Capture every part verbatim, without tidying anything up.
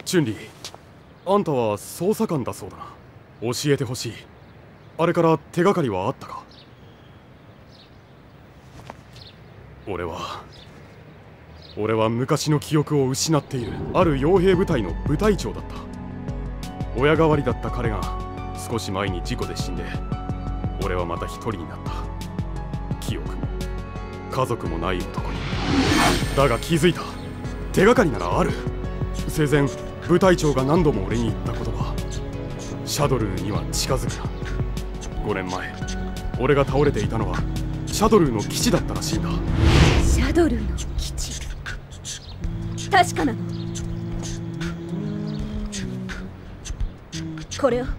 チュンリー、あんたは捜査官だそうだな。教えてほしい。あれから手がかりはあったか？俺は俺は昔の記憶を失っている。ある傭兵部隊の部隊長だった。親代わりだった彼が少し前に事故で死んで、俺はまた一人になった。記憶も家族もない男に。だが気づいた。手がかりならある。生前部隊長が何度も俺に言った言葉、シャドルーには近づくな。ごねんまえ俺が倒れていたのはシャドルーの基地だったらしいんだ。 シャドルーの基地、確かなの？これを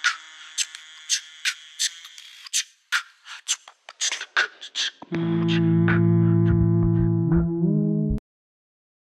Mm-hmm.